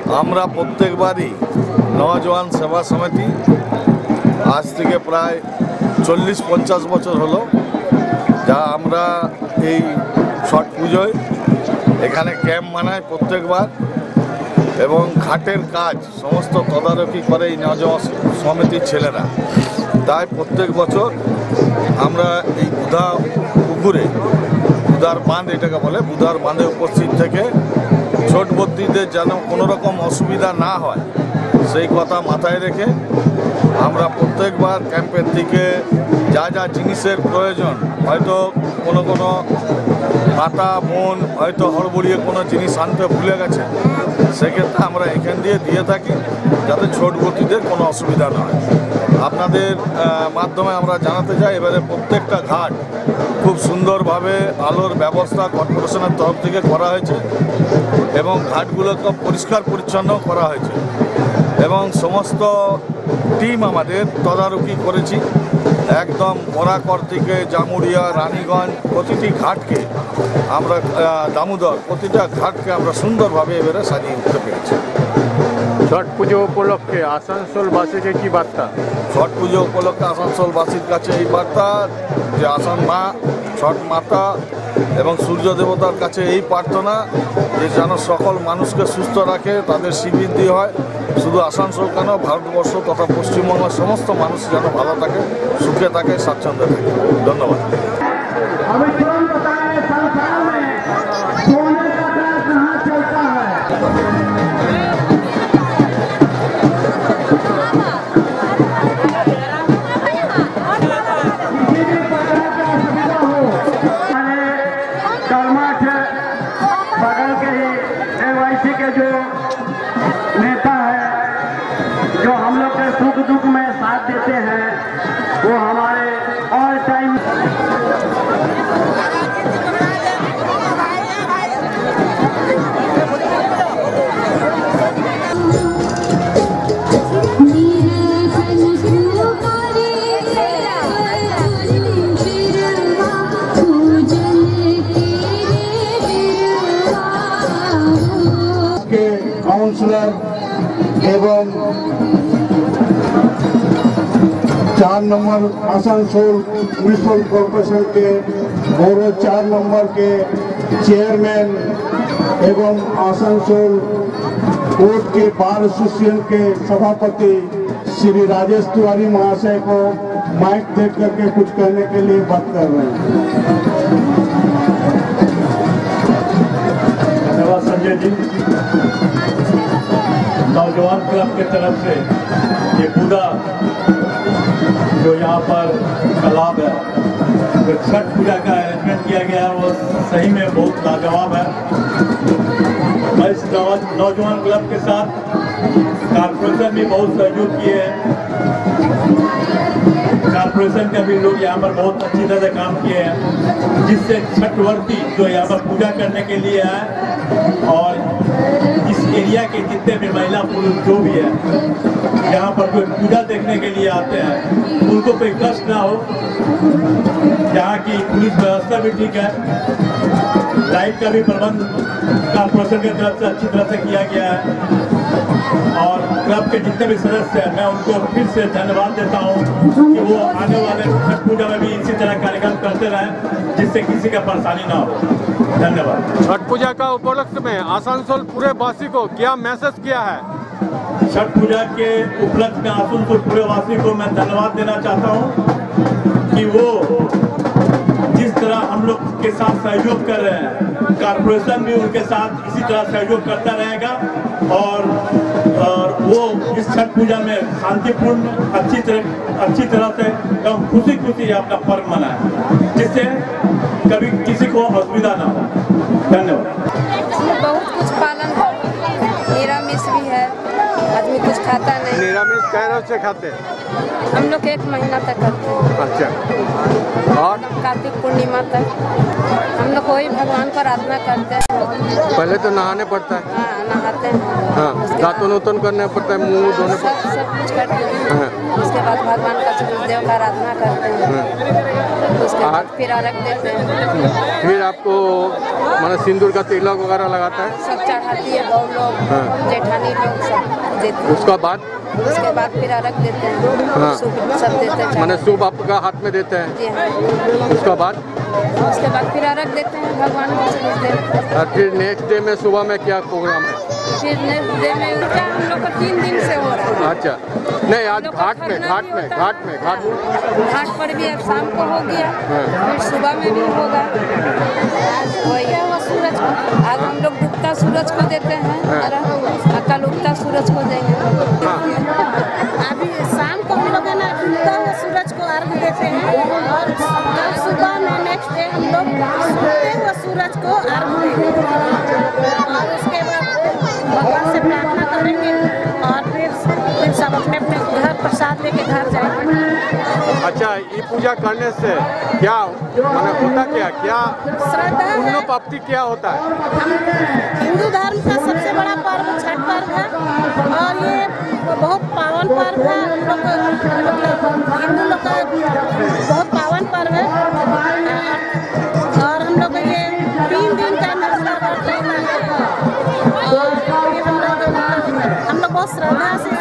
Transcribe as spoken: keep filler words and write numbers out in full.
আমরা প্রত্যেকবারই নওজোয়ান সেবা সমিতি আজ থেকে প্রায় চল্লিশ পঞ্চাশ বছর হলো যা আমরা এই ছট পুজোয় এখানে ক্যাম্প মানাই প্রত্যেকবার এবং ঘাটের কাজ সমস্ত তদারকি করে এই নওজোয়ান সমিতির ছেলেরা। তাই প্রত্যেক বছর আমরা এই বুধা পুকুরে বুধার বাঁধ এটাকে বলে বুধার বাঁধে উপস্থিত থেকে ছোটবর্তীদের যেন কোনো রকম অসুবিধা না হয় সেই কথা মাথায় রেখে আমরা প্রত্যেকবার ক্যাম্পের দিকে যা যা জিনিসের প্রয়োজন, হয়তো কোনো কোনো পাতা বন হয়তো হড়বড়িয়ে কোনো জিনিস আনতে ভুলে গেছে, সেক্ষেত্রে আমরা এখান দিয়ে দিয়ে থাকি যাতে ছোটবর্তীদের কোনো অসুবিধা না হয়। আপনাদের মাধ্যমে আমরা জানাতে চাই এবারে প্রত্যেকটা ঘাট খুব সুন্দরভাবে আলোর ব্যবস্থা কর্পোরেশনের তরফ থেকে করা হয়েছে এবং ঘাটগুলোকে পরিষ্কার পরিচ্ছন্ন করা হয়েছে এবং সমস্ত টিম আমাদের তদারকি করেছি। একদম বরাকর থেকে জামুরিয়া, রানীগঞ্জ প্রতিটি ঘাটকে আমরা দামোদর প্রতিটা ঘাটকে আমরা সুন্দরভাবে এবারে সাজিয়ে উঠতে পেরেছি। ছট পুজো উপলক্ষে আসানসোলবাসীকে কি বার্তা? ছট পুজো উপলক্ষে আসানসোলবাসীর কাছে এই বার্তা যে আসান মা ছট মাতা এবং সূর্য দেবতার কাছে এই প্রার্থনা যে যেন সকল মানুষকে সুস্থ রাখে, তাদের শ্রীবৃদ্ধি হয়। শুধু আসানসোল কেন, ভারতবর্ষ তথা পশ্চিমবঙ্গের সমস্ত মানুষ যেন ভালো থাকে, সুখে থাকে, স্বাচ্ছন্দ্যে থাকে। ধন্যবাদ। जो नेता है जो हम लोग के सुख दुख में साथ देते हैं वो हमारे ऑल टाइम काउंसलर एवं चार नंबर आसनसोल म्यूनिसिपल कॉर्पोरेशन के और चार नंबर के चेयरमैन एवं आसनसोल कोर्ट के बार एसोसिएशन के सभापति श्री राजेश तिवारी महाशय को माइक दे करके कुछ कहने के लिए बात कर रहे हैं। धन्यवाद संजय जी। नौजवान क्लब के तरफ से ये पूरा जो यहाँ पर तालाब है जो छठ पूजा का अरेंजमेंट किया गया है वो सही में बहुत लाजवाब है। मैं इस नौजवान क्लब के साथ कारपोरेशन भी बहुत सहयोग किए हैं। कारपोरेशन के भी लोग यहाँ पर बहुत अच्छी तरह से काम किए हैं जिससे छठवर्ती जो यहाँ पर पूजा करने के लिए है और इस एरिया के जितने भी महिला पुरुष जो भी है यहाँ पर कोई पूजा देखने के लिए आते हैं उनको कोई कष्ट ना हो। यहाँ की पुलिस व्यवस्था भी ठीक है, लाइट का भी प्रबंध कारपोरेशन की तरफ से अच्छी तरह से किया गया है और क्लब के जितने भी सदस्य हैं मैं उनको फिर से धन्यवाद देता हूँ कि वो आने वाले छठ पूजा में भी इसी तरह कार्यक्रम करते रहें जिससे किसी का परेशानी ना हो। धन्यवाद। छठ पूजा का उपलक्ष्य में आसनसोल पूरे वासी को क्या मैसेज किया है? छठ पूजा के उपलक्ष्य में आसनसोल पूरे वासी को मैं धन्यवाद देना चाहता हूँ कि वो जिस तरह हम लोग के साथ सहयोग कर रहे हैं कारपोरेशन भी उनके साथ इसी तरह सहयोग करता रहेगा और, और वो इस छठ पूजा में शांतिपूर्ण अच्छी तरह अच्छी तरह से एकदम खुशी खुशी अपना पर्व मनाए जिससे कभी किसी को असुविधा ना हो। धन्यवाद। बहुत कुछ पालन है, निरामिष भी है, आदमी कुछ खाता नहीं। निरामिष कै रोज से खाते हैं? हम लोग एक महीना तक करते हैं। अच्छा। और कार्तिक पूर्णिमा तक हम लोग वही भगवान को आराधना करते हैं। पहले तो नहाने पड़ता है। हाँ, नहाते हैं। हाँ। उसके दातुन उतन करने पड़ता है, मुंह धोने सब सब कुछ करते हैं। हाँ। उसके बाद भगवान का सूरजदेव का आराधना करते हैं। उसके बाद फिर अर्घ देते हैं। फिर आपको मतलब सिंदूर का तिलक वगैरह लगाता है, सब चढ़ाती है बहू लोग, हाँ। जेठानी लोग सब देते हैं। उसका बाद उसके बाद फिर अर्घ देते हैं, हाँ। सूप सब देते हैं। मैंने सूप आपका हाथ में देते हैं, जी हाँ। उसका बाद उसके बाद फिर अर्घ देते हैं भगवान को सूरजदेव। और फिर नेक्स्ट डे में सुबह में क्या प्रोग्राम है? फिर नेक्स्ट डे में उल्टा हम लोग का तीन दिन से हो रहा है। अच्छा, नहीं आज हम लोग का घाट में खरना घाट भी में होता घाट में घाट में घाट पर भी अब शाम को हो गया, फिर सुबह में भी होगा। आज वही है सूरज को, आज हम लोग डूबता सूरज को देते हैं अर्घ, और कल उगता सूरज को देंगे। अभी शाम को हम लोग है ना डूबता हुआ सूरज को अर्घ देते हैं और कल सुबह में नेक्स्ट डे हम लोग डूबते हुए सूरज को अर्घ देंगे और उसके बाद भगवान से प्रार्थना करेंगे और फिर फिर सब अपने अपने घर प्रसाद लेके घर जाएंगे। अच्छा, ये पूजा करने से क्या माने होता क्या क्या श्रद्धा है। पुण्य प्राप्ति क्या होता है? हम हिंदू धर्म का सबसे बड़ा पर्व छठ पर्व है और ये बहुत पावन पर्व है। हम लोग मतलब हिंदू लोग का बहुत पावन पर्व है और हम लोग ये तीन दिन का निर्जला व्रत रहता है और ये हम लोग हम लोग बहुत श्रद्धा से